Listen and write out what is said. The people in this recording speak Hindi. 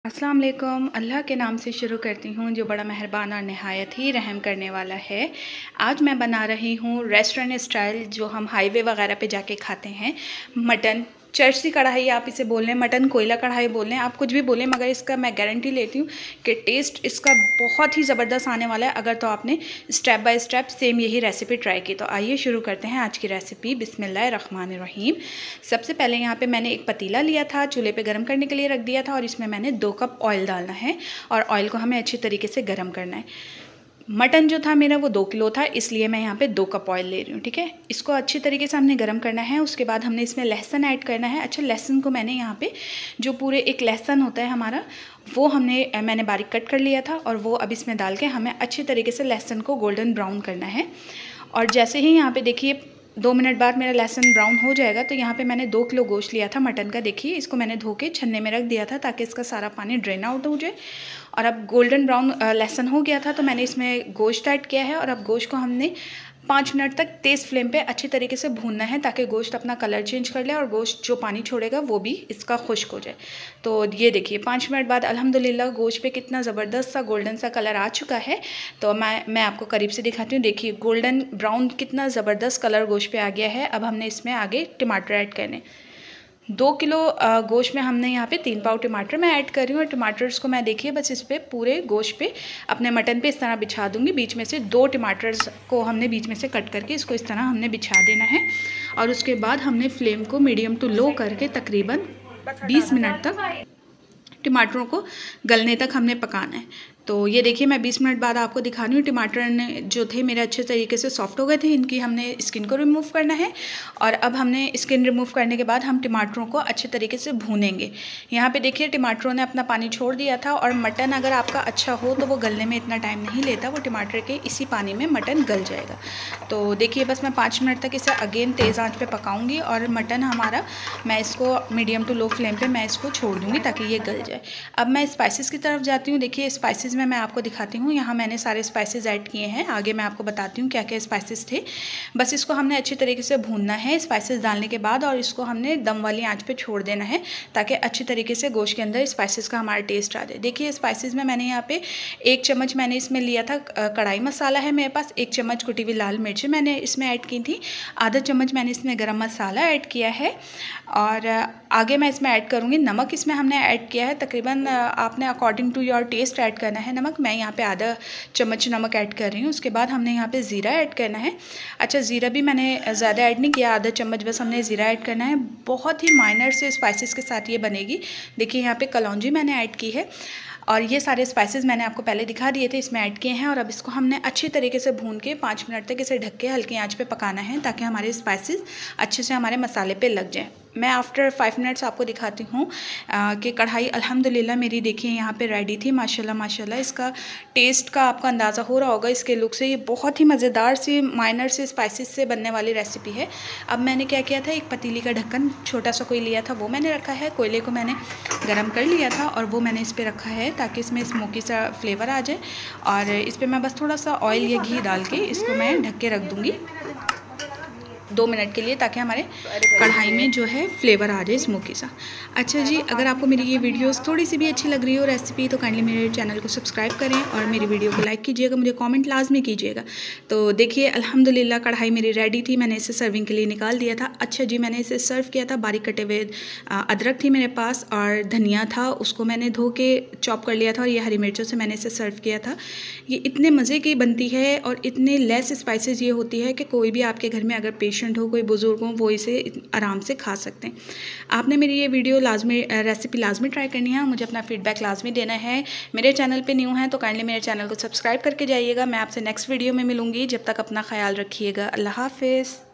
अस्सलाम वालेकुम। अल्लाह के नाम से शुरू करती हूँ जो बड़ा मेहरबान और नहायत ही रहम करने वाला है। आज मैं बना रही हूँ रेस्टोरेंट स्टाइल जो हम हाईवे वगैरह पे जाके खाते हैं, मटन चर्ची कढ़ाई आप इसे बोल लें, मटन कोयला कढ़ाई बोल लें, आप कुछ भी बोलें, मगर इसका मैं गारंटी लेती हूँ कि टेस्ट इसका बहुत ही ज़बरदस्त आने वाला है अगर तो आपने स्टेप बाय स्टेप सेम यही रेसिपी ट्राई की। तो आइए शुरू करते हैं आज की रेसिपी। बिस्मिल्लाहिर्रहमानिर्रहीम। सबसे पहले यहाँ पे मैंने एक पतीला लिया था, चूल्हे पे गर्म करने के लिए रख दिया था और इसमें मैंने 2 कप ऑयल डालना है और ऑयल को हमें अच्छी तरीके से गर्म करना है। मटन जो था मेरा वो 2 किलो था, इसलिए मैं यहाँ पे 2 कप ऑयल ले रही हूँ। ठीक है, इसको अच्छी तरीके से हमने गर्म करना है। उसके बाद हमने इसमें लहसुन ऐड करना है। अच्छा, लहसुन को मैंने यहाँ पे जो पूरे एक लहसुन होता है हमारा, वो मैंने बारीक कट कर लिया था और वो अब इसमें डाल के हमें अच्छी तरीके से लहसुन को गोल्डन ब्राउन करना है। और जैसे ही यहाँ पे देखिए 2 मिनट बाद मेरा लहसुन ब्राउन हो जाएगा तो यहाँ पे मैंने 2 किलो गोश्त लिया था मटन का। देखिए इसको मैंने धो के छन्ने में रख दिया था ताकि इसका सारा पानी ड्रेन आउट हो जाए। और अब गोल्डन ब्राउन लहसुन हो गया था तो मैंने इसमें गोश्त ऐड किया है और अब गोश्त को हमने 5 मिनट तक तेज़ फ्लेम पे अच्छी तरीके से भूनना है ताकि गोश्त अपना कलर चेंज कर ले और गोश्त जो पानी छोड़ेगा वो भी इसका खुश्क हो जाए। तो ये देखिए 5 मिनट बाद अल्हम्दुलिल्लाह गोश्त पे कितना ज़बरदस्त सा गोल्डन सा कलर आ चुका है। तो मैं आपको करीब से दिखाती हूँ। देखिए गोल्डन ब्राउन कितना ज़बरदस्त कलर गोश्त पे आ गया है। अब हमने इसमें आगे टमाटर ऐड करने। 2 किलो गोश्त में हमने यहाँ पे 3 पाव टमाटर मैं ऐड कर रही हूँ और टमाटर्स को मैं देखिए बस इस पर पूरे गोश्त पे अपने मटन पे इस तरह बिछा दूँगी। बीच में से 2 टमाटर्स को हमने बीच में से कट करके इसको इस तरह हमने बिछा देना है और उसके बाद हमने फ्लेम को मीडियम टू लो करके तकरीबन 20 मिनट तक टमाटरों को गलने तक हमने पकाना है। तो ये देखिए मैं 20 मिनट बाद आपको दिखा रही हूँ। टमाटर ने जो थे मेरे अच्छे तरीके से सॉफ्ट हो गए थे, इनकी हमने स्किन को रिमूव करना है और अब हमने स्किन रिमूव करने के बाद हम टमाटरों को अच्छे तरीके से भूनेंगे। यहाँ पे देखिए टमाटरों ने अपना पानी छोड़ दिया था और मटन अगर आपका अच्छा हो तो वो गलने में इतना टाइम नहीं लेता, वो टमाटर के इसी पानी में मटन गल जाएगा। तो देखिए बस मैं 5 मिनट तक इसे अगेन तेज़ आंच पे पकाऊंगी और मटन हमारा मैं इसको मीडियम टू लो फ्लेम पे मैं इसको छोड़ दूँगी ताकि ये गल जाए। अब मैं स्पाइसेस की तरफ जाती हूँ। देखिए स्पाइसेस में मैं आपको दिखाती हूँ। यहाँ मैंने सारे स्पाइसेस ऐड किए हैं, आगे मैं आपको बताती हूँ क्या क्या स्पाइसेस थे। बस इसको हमने अच्छी तरीके से भूनना है स्पाइसेस डालने के बाद और इसको हमने दम वाली आंच पे छोड़ देना है ताकि अच्छी तरीके से गोश्त के अंदर स्पाइसेस का हमारा टेस्ट आ जाए। देखिए स्पाइसेस में मैंने यहाँ पे 1 चम्मच मैंने इसमें लिया था कढ़ाई मसाला है मेरे पास, 1 चम्मच कुटी हुई लाल मिर्च मैंने इसमें ऐड की थी, आधा चम्मच मैंने इसमें गरम मसाला ऐड किया है और आगे मैं इसमें ऐड करूँगी नमक। इसमें हमने ऐड किया है तकरीबन आपने according to your taste add करना है नमक। मैं यहाँ पे आधा चम्मच नमक ऐड कर रही हूँ। उसके बाद हमने यहाँ पे ज़ीरा ऐड करना है। अच्छा ज़ीरा भी मैंने ज़्यादा ऐड नहीं किया, आधा चम्मच बस हमने ज़ीरा ऐड करना है। बहुत ही माइनर से स्पाइसेस के साथ ये बनेगी। देखिए यहाँ पे कलौंजी मैंने ऐड की है और ये सारे स्पाइसेस मैंने आपको पहले दिखा दिए थे, इसमें ऐड किए हैं और अब इसको हमने अच्छी तरीके से भून के 5 मिनट तक इसे ढक के हल्की आंच पे पकाना है ताकि हमारे स्पाइसेस अच्छे से हमारे मसाले पे लग जाएं। मैं आफ्टर 5 मिनट्स आपको दिखाती हूँ कि कढ़ाई अल्हम्दुलिल्लाह मेरी देखिए यहाँ पे रेडी थी। माशाल्लाह माशाल्लाह इसका टेस्ट का आपको अंदाज़ा हो रहा होगा इसके लुक से। ये बहुत ही मज़ेदार सी माइनर से स्पाइसेस से बनने वाली रेसिपी है। अब मैंने क्या किया था, एक पतीली का ढक्कन छोटा सा कोई लिया था वो मैंने रखा है, कोयले को मैंने गर्म कर लिया था और वो मैंने इस पर रखा है ताकि इसमें स्मोकी सा फ्लेवर आ जाए। और इस पर मैं बस थोड़ा सा ऑयल या घी डाल के इसको मैं ढक के रख दूँगी 2 मिनट के लिए ताकि हमारे कढ़ाई में जो है फ्लेवर आ जाए स्मोकी सा। अच्छा जी, अगर आपको मेरी ये वीडियोस थोड़ी सी भी अच्छी लग रही हो रेसिपी तो काइंडली मेरे चैनल को सब्सक्राइब करें और मेरी वीडियो को लाइक कीजिएगा, मुझे कमेंट लाजमी कीजिएगा। तो देखिए अल्हम्दुलिल्लाह कढ़ाई मेरी रेडी थी, मैंने इसे सर्विंग के लिए निकाल दिया था। अच्छा जी, मैंने इसे सर्व किया था। बारीक कटे हुए अदरक थी मेरे पास और धनिया था, उसको मैंने धो के चॉप कर लिया था और ये हरी मिर्चों से मैंने इसे सर्व किया था। ये इतने मज़े की बनती है और इतने लेस स्पाइसेस ये होती है कि कोई भी आपके घर में अगर पेशेंट हो, कोई बुज़ुर्ग हो, वो इसे आराम से खा सकते हैं। आपने मेरी ये वीडियो रेसिपी लाजमी ट्राई करनी है, मुझे अपना फीडबैक लाजमी देना है। मेरे चैनल पे न्यू हैं तो काइंडली मेरे चैनल को सब्सक्राइब करके जाइएगा। मैं आपसे नेक्स्ट वीडियो में मिलूँगी, जब तक अपना ख्याल रखिएगा। अल्लाह हाफिज़।